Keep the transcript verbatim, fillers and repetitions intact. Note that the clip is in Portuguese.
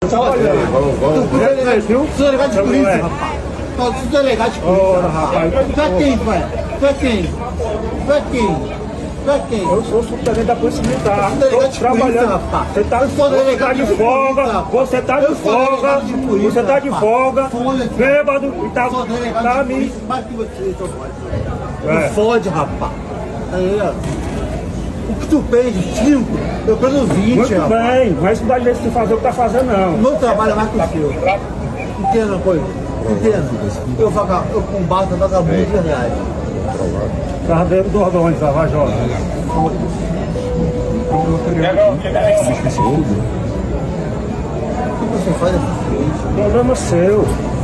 Tu é delegado de polícia, rapaz. Tu é delegado de polícia, rapaz. Tu é quem, pai? Tu é quem? Tu é quem? Tu é quem? Eu sou subtenente da Polícia Militar. Estou trabalhando, rapaz. Você está de folga, você está de folga, você está de folga, bêbado e tá, tá me... Não fode, rapaz. O que tu pede, cinco, eu prendo vinte, Muito rapaz. bem, mas não dá jeito de fazer o que tá fazendo, não. O meu trabalho é mais que o seu. Entenda uma coisa? Entenda. Eu, vaga, eu combato a vagabundo de verdade. Cardeiro dos Ordões, da Vajota. O que você faz é Problema seu.